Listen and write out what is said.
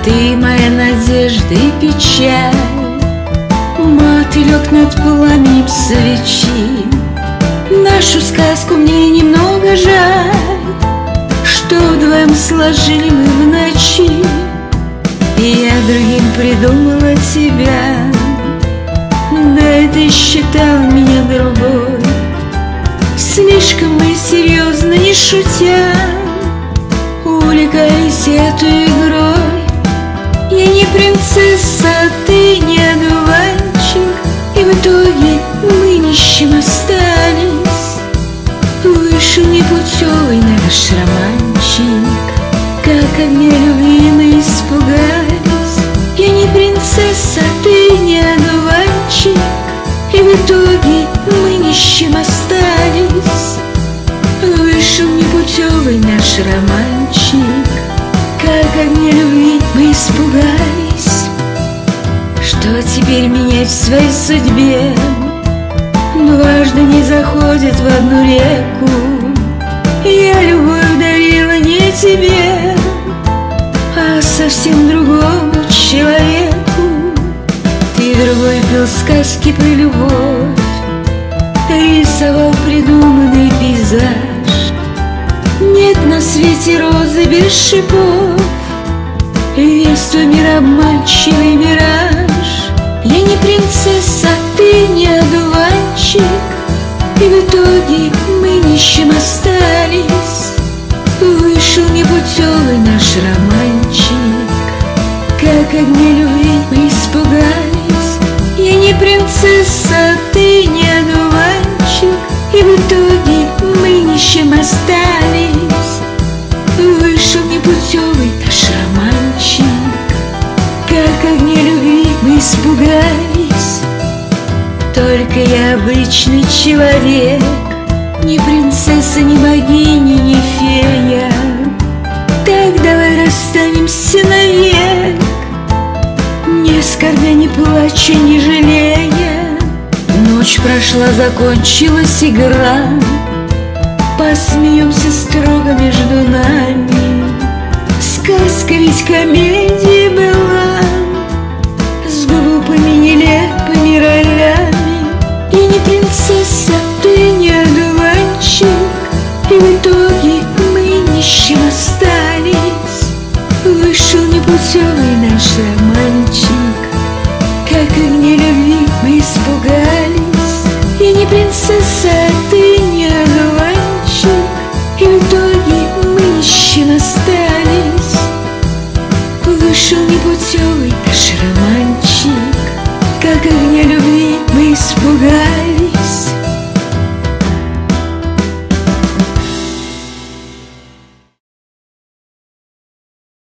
Ты моя надежда и печаль, мотылек над пламенем свечи. Нашу сказку мне немного жаль, что вдвоем сложили мы в ночи. И я другим придумала тебя, да ты считал меня другой. Слишком мы серьезно, не шутя, увлекались этой игрой. Я не принцесса, ты не одуванчик, и в итоге мы ни с чем остались. Вышел непутевый наш романчик, как огня любви мы испугались. Я не принцесса, ты не одуванчик, и в итоге мы ни с чем остались. Вышел непутевый наш романчик, как огня любви мы испугались. Что теперь менять в своей судьбе? Дважды не заходит в одну реку. Я любовь дарила не тебе, а совсем другому человеку. Ты другой пел сказки про любовь, рисовал придуманный пейзаж. Нет на свете розы без шипов, весь твой мир обманчивый мираж. Я не принцесса, ты не одуванчик, и в итоге мы ни с чем остались. Вышел непутевый наш романчик, как огня любви мы испугались. Я не принцесса, ты не одуванчик, и в итоге мы ни с чем остались. Вышел непутевый наш романчик, как огня любви мы испугались. Только я обычный человек, ни принцесса, ни богиня, ни фея. Так давай расстанемся навек, не скорбя, не плача, не жалея. Ночь прошла, закончилась игра, посмеемся строго между нами. Сказка ведь комедия была, с глупыми нелепыми ролями. Я не принцесса, ты не одуванчик, и в итоге мы ни с чем остались. Вышел непутевый наш романчик, как огня любви мы испугались. Я не принцесса, ты не одуванчик, и в итоге мы ни с чем остались. Вышел непутевый наш романчик, как огня любви мы испугались.